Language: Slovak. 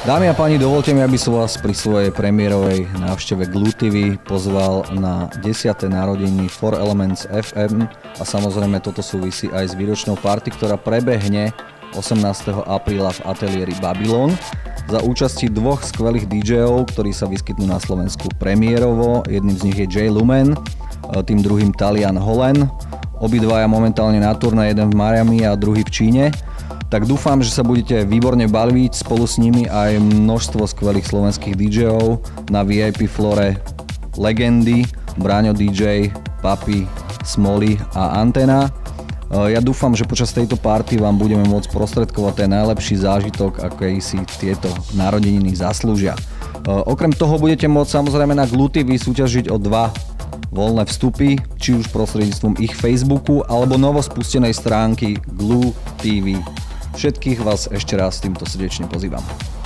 Dámy a páni, dovolte mi, aby som vás pri svojej premiérovej návšteve Glue TV pozval na 10. narodeniny 4Elements FM a samozrejme toto súvisí aj s výročnou party, ktorá prebehne 18. apríla v ateliéri Babylon za účasti dvoch skvelých DJov, ktorí sa vyskytnú na Slovensku premiérovo. Jedným z nich je Jay Lumen, tým druhým Talian Hollen. Obidvaja momentálne na turné, jeden v Miami a druhý v Číne. Tak dúfam, že sa budete výborne baviť, spolu s nimi aj množstvo skvelých slovenských DJov na VIP flore legendy, Braňo DJ, Papi, Smolly a Antena. Ja dúfam, že počas tejto party vám budeme môcť prostredkovať ten najlepší zážitok, aký si tieto narodeniny zaslúžia. Okrem toho budete môcť samozrejme na Glue TV súťažiť o 2 voľné vstupy, či už prostredníctvom ich Facebooku alebo novospustenej stránky Glue TV. Všetkých vás ešte raz týmto srdečne pozývam.